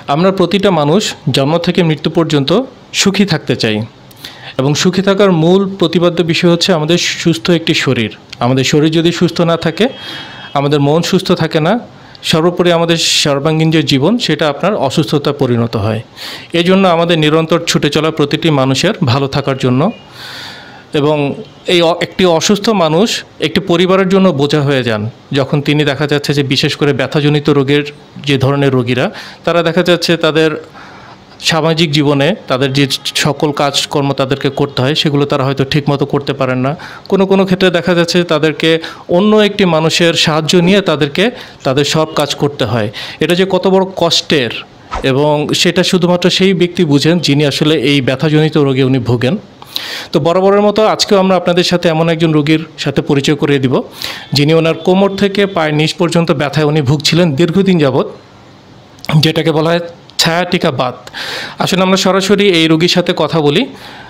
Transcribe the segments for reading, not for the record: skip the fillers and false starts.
আমরা প্রতিটা মানুষ জন্ম থেকে মৃত্যু পর্যন্ত সুখী থাকতে চাই এবং সুখী থাকার মূল প্রতিপাদ্য বিষয় হচ্ছে আমাদের সুস্থ একটি শরীর। আমাদের শরীর যদি সুস্থ না থাকে, আমাদের মন সুস্থ থাকে না, সর্বোপরি আমাদের সর্বাঙ্গীন যে জীবন সেটা আপনার অসুস্থতা পরিণত হয়। এই জন্য আমাদের নিরন্তর ছুটে চলা প্রতিটি মানুষের ভালো থাকার জন্য। এবং এই একটি অসুস্থ মানুষ একটি পরিবারের জন্য বোঝা হয়ে যান যখন তিনি দেখা যাচ্ছে যে বিশেষ করে ব্যথাজনিত রোগের যে ধরনের রোগীরা, তারা দেখা যাচ্ছে তাদের সামাজিক জীবনে তাদের যে সকল কাজকর্ম তাদেরকে করতে হয় সেগুলো তারা হয়তো ঠিকমতো করতে পারেন না। কোনো কোনো ক্ষেত্রে দেখা যাচ্ছে তাদেরকে অন্য একটি মানুষের সাহায্য নিয়ে তাদের সব কাজ করতে হয়। এটা যে কত বড় কষ্টের, এবং সেটা শুধুমাত্র সেই ব্যক্তি বুঝেন যিনি আসলে এই ব্যথাজনিত রোগে উনি ভোগেন। তো বরাবরের মতো আজকেও আমরা আপনাদের সাথে এমন একজন রোগীর সাথে পরিচয় করিয়ে দিব যিনি ওনার কোমর থেকে পায়ের নিচ পর্যন্ত ব্যথায় উনি ভুগছিলেন দীর্ঘদিন যাবৎ, যেটাকে বলা হয় ছায়াটিকা বাত। আসলে আমরা সরাসরি এই রোগীর সাথে কথা বলি।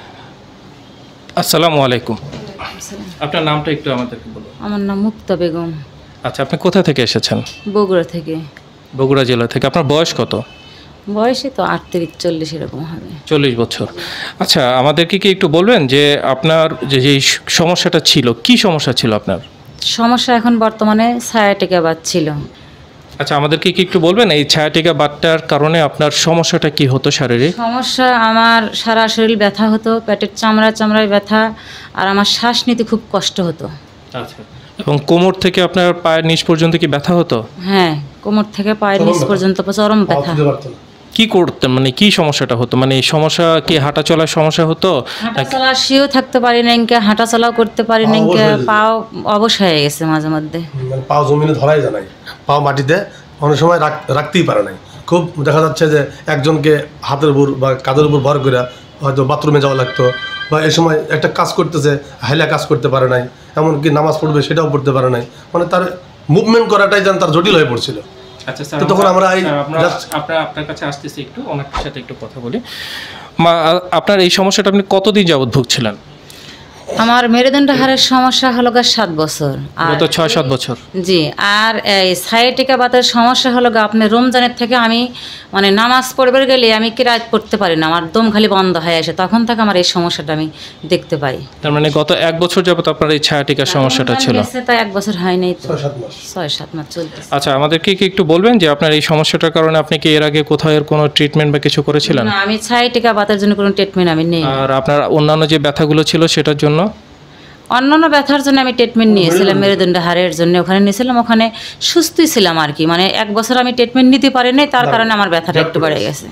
আসসালামু আলাইকুম। আপনার নামটা একটু আমাদেরকে বলুন। আমার নাম মুক্তা বেগম। আচ্ছা, আপনি কোথা থেকে এসেছেন? বগুড়া থেকে। বগুড়া জেলা থেকে। আপনার বয়স কত? বয়সে তো 38-40 এরকম হবে। 40 বছর। আচ্ছা, আমাদেরকে কি একটু বলবেন যে আপনার যে সমস্যাটা ছিল, কি সমস্যা ছিল আপনার? সমস্যা এখন বর্তমানে ছায়াটিকা বাত ছিল। আচ্ছা, আমাদেরকে কি একটু বলবেন এই ছায়াটিকা বাতটার কারণে আপনার সমস্যাটা কি হতো শারীরিক? সমস্যা আমার সারা শরীর ব্যথা হতো, পেটের চামড়ায় ব্যথা, আর আমার শ্বাস নিতে খুব কষ্ট হতো। আচ্ছা, এবং কোমর থেকে আপনার পায়ের নিচ পর্যন্ত কি ব্যথা হতো? হ্যাঁ, কোমর থেকে পায়ের নিচ পর্যন্ত চরম ব্যথা। কি করতেন, মানে কি সমস্যাটা হতো? মানে এই সমস্যা কি হাঁটা চলার সমস্যা হতো? হাঁটা চলা শুয়েও থাকতে পারি না, ইনকে হাঁটা চলাও করতে পারি না, ইনকে পাও অবশ হয়ে গেছে মাঝে মধ্যে। মানে পাও জমিনে ধরাই যায় নাই, পাও মাটিতে অনেক সময় রাখতেই পারে নাই। খুব দেখা যাচ্ছে যে একজনকে হাতের উপর বা কাঁধের উপর ভর করে হয়তো বাথরুমে যাওয়া লাগতো, বা এই সময় একটা কাজ করতেছে হাইলা কাজ করতে পারে নাই, এমনকি নামাজ পড়বে সেটাও পড়তে পারে নাই। মানে তার মুভমেন্ট করাটাই যেন তার জটিল হয়ে পড়ছিল। আচ্ছা স্যার, তখন আমরা আপনার কাছে আসতেছি, একটু ওনার সাথে একটু কথা বলি। আপনার এই সমস্যাটা আপনি কতদিন যাবৎ ভুগছিলেন? আমার মেরুদণ্ড হাড়ের সমস্যা হলো 7 বছর। আর 6-7 বছর। জি, আর এই ছায়াটিকা বাতের সমস্যা হলো আপনি রমজানের থেকে আমি মানে নামাজ পড়বার গেলে আমি কিরাত পড়তে পারি না, আমার দম খালি বন্ধ হয়ে আসে, তখন থেকে আমার এই সমস্যাটা আমি দেখতে পাই। তার মানে গত 1 বছর যাবত আপনার এই ছায়াটিকার সমস্যাটা ছিল? তাই 1 বছর হয়নি, তো 6-7 মাস চলতেছে। আচ্ছা, আমাদেরকে কি একটু বলবেন যে আপনার এই সমস্যাটার কারণে আপনি কি এর আগে কোথাও এর কোনো ট্রিটমেন্ট বা কিছু করেছিলেন? না, আমি ছায়াটিকা বাতের জন্য কোনো ট্রিটমেন্ট আমি নেই। আর আপনার অন্যান্য যে ব্যথাগুলো ছিল সেটার জন্য? অন্যান্য ব্যথার জন্য আমি ট্রিটমেন্ট নিয়েছিলাম, মেরুদণ্ড হাড়ের জন্য ওখানে নিয়েছিলাম, ওখানে সুস্থই ছিলাম আর কি। মানে 1 বছর আমি ট্রিটমেন্ট নিতে পারিনি, তার কারণে আমার ব্যথাটা একটু বেড়ে গেছে।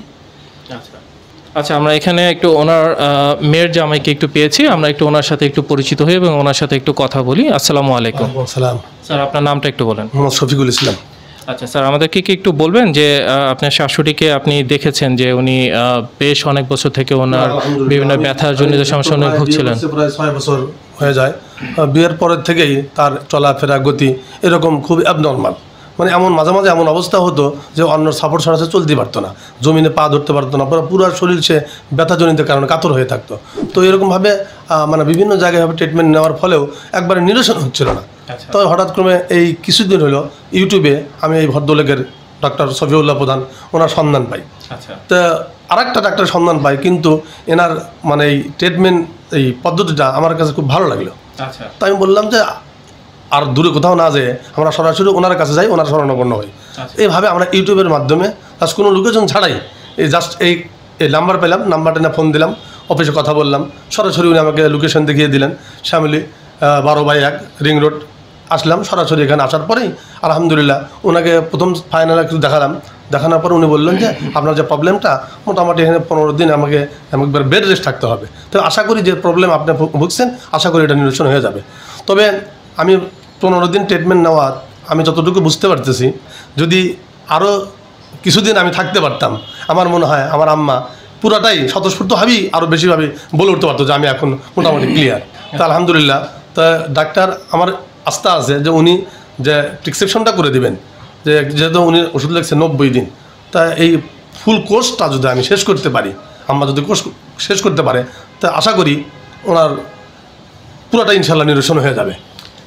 আচ্ছা, আমরা এখানে একটু ওনার মেয়ের জামাইকে একটু পেয়েছি, আমরা একটু ওনার সাথে একটু পরিচিত হই এবং ওনার সাথে একটু কথা বলি। আসসালামু আলাইকুম। সালাম। স্যার, আপনার নামটা একটু বলেন। মোহাম্মদ শফিকুল ইসলাম। আচ্ছা স্যার, আমাদেরকে কি একটু বলবেন যে আপনার শাশুড়িকে আপনি দেখেছেন যে উনি বেশ অনেক বছর থেকে ওনার বিভিন্ন ব্যথার জনিত সমস্যা নিয়ে ভুগছিলেন? প্রায় 6 বছর হয়ে যায়। বিয়ের পরের থেকেই তার চলাফেরা গতি এরকম খুব অ্যাবনর্মাল। মানে এমন মাঝে মাঝে এমন অবস্থা হতো যে অন্য সাপোর্ট ছাড়া সে চলতে পারতো না, জমিনে পা ধরতে পারতো না, পুরো শরীর সে ব্যথাজনিত কারণে কাতর হয়ে থাকতো। তো এরকমভাবে মানে বিভিন্ন জায়গায় ট্রিটমেন্ট নেওয়ার ফলেও একবারে নিরসন হচ্ছিল না। তবে হঠাৎ ক্রমে এই কিছুদিন হলো ইউটিউবে আমি এই ভদ্রলোকের ডক্টর শফিউল্লাহ প্রধান ওনার সন্ধান পাই। তো আরেকটা ডাক্তারের সন্ধান পাই, কিন্তু এনার মানে এই ট্রিটমেন্ট এই পদ্ধতিটা আমার কাছে খুব ভালো লাগলো। তাই আমি বললাম যে আর দূরে কোথাও না যেয়ে আমরা সরাসরি ওনার কাছে যাই, ওনার শরণাপন্ন হই। এইভাবে আমরা ইউটিউবের মাধ্যমে জাস্ট কোনো লোকেশন ছাড়াই এই নাম্বার পেলাম, নাম্বারটা নিয়ে ফোন দিলাম, অফিসে কথা বললাম, সরাসরি উনি আমাকে লোকেশন দেখিয়ে দিলেন। শ্যামলী 12/1 রিং রোড আসলাম। সরাসরি এখানে আসার পরেই আলহামদুলিল্লাহ ওনাকে প্রথম ফাইনাল একটু দেখানোর পর উনি বললেন যে আপনার যে প্রবলেমটা মোটামুটি এখানে 15 দিন আমাকে একবার বেড রেস্ট থাকতে হবে। তো আশা করি যে প্রবলেম আপনি ভুগছেন, আশা করি এটা নিরসন হয়ে যাবে। তবে আমি 15 দিন ট্রিটমেন্ট নেওয়ার আমি যতটুকু বুঝতে পারতেছি, যদি আরও কিছুদিন আমি থাকতে পারতাম, আমার মনে হয় আমার আম্মা পুরাটাই স্বতঃস্ফূর্তভাবেই আরও বেশিভাবে বলে উঠতে পারতো যে আমি এখন মোটামুটি ক্লিয়ার। তা আলহামদুলিল্লাহ। তা ডাক্তার আমার আস্থা আছে যে উনি যে প্রেসক্রিপশনটা করে দিবেন, যে যেহেতু উনি ওষুধ লাগছে 90 দিন, তা এই ফুল কোর্সটা যদি আমি শেষ করতে পারি, আম্মা যদি কোর্স শেষ করতে পারে, তা আশা করি ওনার পুরোটা ইনশাল্লাহ নিরসন হয়ে যাবে।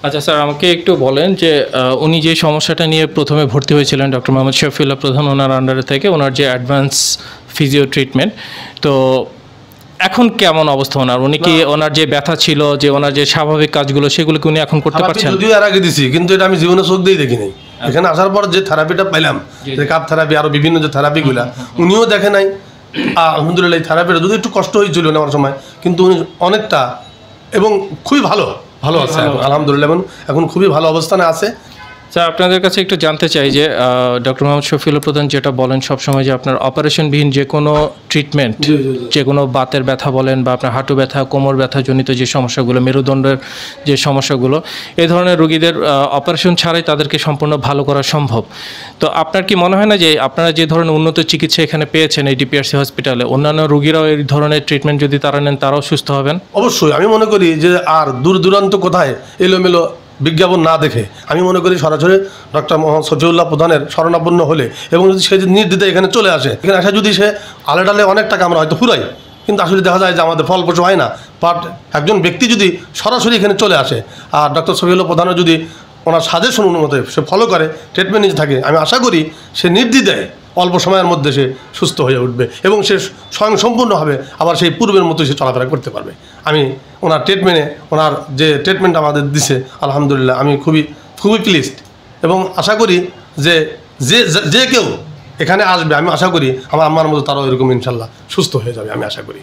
আচ্ছা স্যার, আমাকে একটু বলেন যে উনি যে সমস্যাটা নিয়ে প্রথমে ভর্তি হয়েছিলেন ডক্টর মোহাম্মদ শফিউল্লাহ প্রধান ওনার আন্ডারে থেকে, ওনার যে অ্যাডভান্স ফিজিও ট্রিটমেন্ট, তো এখন কেমন অবস্থা ওনার? উনি কি ওনার যে ব্যথা ছিল, যে ওনার যে স্বাভাবিক কাজগুলো, সেগুলো কি উনি এখন করতে থেরাপি পারছেন? যদিও এর আগে দিছি, কিন্তু এটা আমি জীবনে চোখ দিয়ে দেখি নাই। এখানে আসার পর যে থেরাপিটা পাইলাম, যে কাপ থেরাপি আরো বিভিন্ন যে থেরাপিগুলা, উনিও দেখে নাই। আলহামদুলিল্লাহ এই থেরাপিটা যদি একটু কষ্ট হয়েছিল নেওয়ার সময়, কিন্তু উনি অনেকটা এবং খুবই ভালো আছে আলহামদুলিল্লাহ, এখন খুবই ভালো অবস্থানে আছে। স্যার, আপনাদের কাছে একটু জানতে চাই যে ডক্টর মোহাম্মদ শফিউল্লাহ প্রধান যেটা বলেন সবসময়, যে আপনার অপারেশনবিহীন যে কোনো ট্রিটমেন্ট, যে কোনো বাতের ব্যথা বলেন বা আপনার হাঁটু ব্যথা, কোমর ব্যথা জনিত যে সমস্যাগুলো, মেরুদণ্ডের যে সমস্যাগুলো, এই ধরনের রোগীদের অপারেশন ছাড়াই তাদেরকে সম্পূর্ণ ভালো করা সম্ভব। তো আপনার কি মনে হয় না যে আপনারা যে ধরনের উন্নত চিকিৎসা এখানে পেয়েছেন এই ডিপিআরসি হসপিটালে, অন্যান্য রোগীরাও এই ধরনের ট্রিটমেন্ট যদি তারা নেন তারাও সুস্থ হবেন? অবশ্যই আমি মনে করি যে আর দূর দূরান্ত কোথায় এলোমেলো বিজ্ঞাপন না দেখে আমি মনে করি সরাসরি ডক্টর মোহাম্মদ শফিউল্লাহ প্রধানের শরণাপন্ন হলে, এবং যদি সে নির্দ্বিধায় এখানে চলে আসে, এখানে আসে যদি সে আলে ডালে অনেক টাকা আমরা হয়তো ফুরাই, কিন্তু আসলে দেখা যায় যে আমাদের ফলপ্রসূ হয় না। বাট একজন ব্যক্তি যদি সরাসরি এখানে চলে আসে আর ডক্টর শফিউল্লাহ প্রধানের যদি ওনার সাজেশন অনুমতে সে ফলো করে, ট্রিটমেন্ট নিতে থাকে, আমি আশা করি সে নির্দ্বিধায় অল্প সময়ের মধ্যে সে সুস্থ হয়ে উঠবে এবং সে স্বয়ংসম্পূর্ণভাবে আবার সেই পূর্বের মতো সে চলাফেরা করতে পারবে। আমি ওনার ট্রিটমেন্টে, ওনার যে ট্রিটমেন্ট আমাদের দিছে আলহামদুলিল্লাহ আমি খুবই প্লিজড, এবং আশা করি যে যে কেউ এখানে আসবে, আমি আশা করি আমার আম্মার মতো তারাও এরকম ইনশাল্লাহ সুস্থ হয়ে যাবে, আমি আশা করি।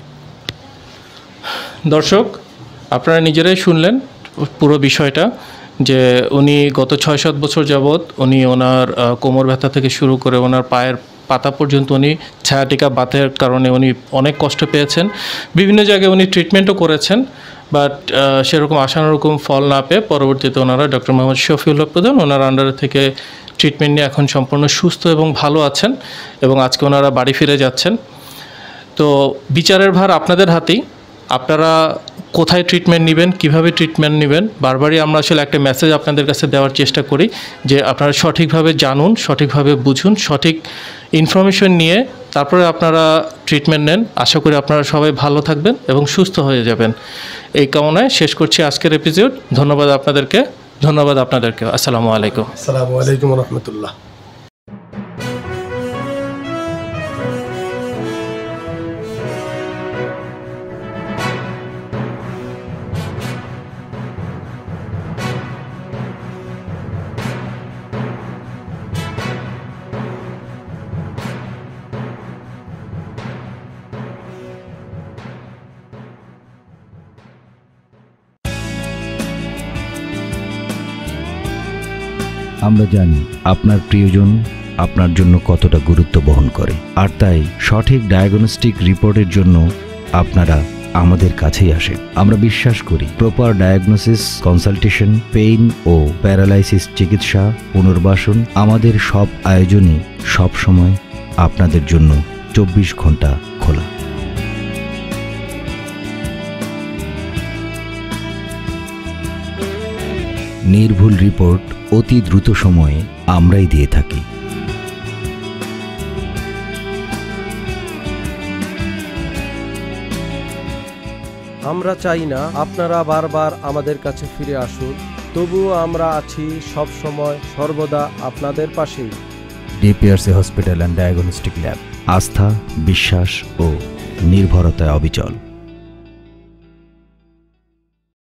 দর্শক, আপনারা নিজেরাই শুনলেন পুরো বিষয়টা, যে উনি গত 6-7 বছর যাবৎ উনি ওনার কোমর ব্যথা থেকে শুরু করে ওনার পায়ের পাতা পর্যন্ত উনি ছায়াটিকা বাতের কারণে উনি অনেক কষ্ট পেয়েছেন। বিভিন্ন জায়গায় উনি ট্রিটমেন্টও করেছেন, বাট সেরকম আশানুরকম ফল না পেয়ে পরবর্তীতে ওনারা ডক্টর মোহাম্মদ শফিউল্লাহ প্রধান ওনার আন্ডারে থেকে ট্রিটমেন্ট নিয়ে এখন সম্পূর্ণ সুস্থ এবং ভালো আছেন, এবং আজকে ওনারা বাড়ি ফিরে যাচ্ছেন। তো বিচারের ভার আপনাদের হাতেই। আপনারা কোথায় ট্রিটমেন্ট নেবেন, কিভাবে ট্রিটমেন্ট নেবেন, বারবারই আমরা আসলে একটা মেসেজ আপনাদের কাছে দেওয়ার চেষ্টা করি যে আপনারা সঠিকভাবে জানুন, সঠিকভাবে বুঝুন, সঠিক ইনফরমেশন নিয়ে তারপরে আপনারা ট্রিটমেন্ট নেন। আশা করি আপনারা সবাই ভালো থাকবেন এবং সুস্থ হয়ে যাবেন। এই কামনায় শেষ করছি আজকের এপিসোড। ধন্যবাদ আপনাদেরকে। আসসালামু আলাইকুম। আসসালামু আলাইকুম রহমতুল্লাহ। আমরা জানি আপনার প্রিয়জন আপনার জন্য কতটা গুরুত্ব বহন করে, আর তাই সঠিক ডায়াগনস্টিক রিপোর্টের জন্য আপনারা আমাদের কাছেই আসেন। আমরা বিশ্বাস করি প্রপার ডায়াগনোসিস, কনসালটেশন, পেইন ও প্যারালাইসিস চিকিৎসা, পুনর্বাসন, আমাদের সব আয়োজনই সব সময় আপনাদের জন্য 24 ঘন্টা খোলা। নির্ভুল রিপোর্ট অতি দ্রুত সময়ে আমরাই দিয়ে থাকি। আমরা চাই না আপনারা বারবার আমাদের কাছে ফিরে আসুন, তবুও আমরা আছি সব সময় সর্বদা আপনাদের পাশেই। DPRC hospital and diagnostic lab, আস্থা, বিশ্বাস ও নির্ভরতায় অবিচল।